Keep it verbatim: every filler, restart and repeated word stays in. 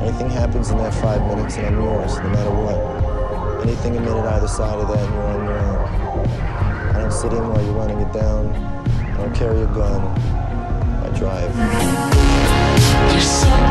Anything happens in that five minutes and I'm yours, no matter what. Anything a minute either side of that and you're on your own. I don't sit in while you're running it down. I don't carry a gun. I drive.